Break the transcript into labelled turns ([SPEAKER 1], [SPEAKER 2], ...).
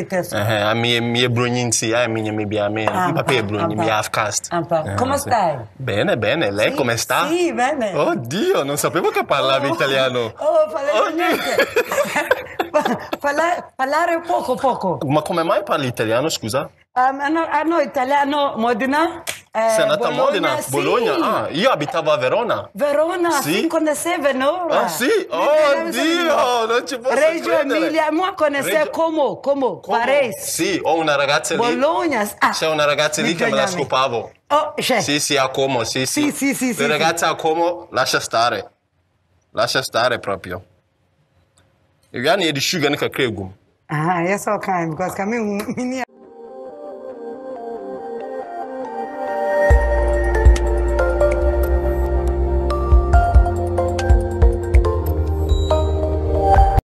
[SPEAKER 1] questo.
[SPEAKER 2] A mie brugninzi, papà è brugnin, mi half caste.
[SPEAKER 1] Come stai?
[SPEAKER 2] Bene, bene. Lei come sta?
[SPEAKER 1] Sì, bene.
[SPEAKER 2] Oddio, non sapevo che parlavi italiano.
[SPEAKER 1] Parlare niente. Parlare poco.
[SPEAKER 2] Ma come mai parli italiano, scusa?
[SPEAKER 1] Hanno italiano Modena.
[SPEAKER 2] Sei andata a Modena?
[SPEAKER 1] Sì.
[SPEAKER 2] Bologna? Io abitavo a Verona.
[SPEAKER 1] Verona,
[SPEAKER 2] sì?
[SPEAKER 1] Si connaissait Venora.
[SPEAKER 2] Sì? Oddio, non ci posso
[SPEAKER 1] Reggio
[SPEAKER 2] credere.
[SPEAKER 1] Emilia, moi connaissais Como, Paris.
[SPEAKER 2] Sì, ho una ragazza lì.
[SPEAKER 1] Bologna.
[SPEAKER 2] C'è una ragazza lì che me la scopavo.
[SPEAKER 1] C'è.
[SPEAKER 2] Sì, a Como, sì. Le ragazze a Como, lascia stare. Lascia stare proprio. E gli anni di sciugano che credo.
[SPEAKER 1] Io so kind, because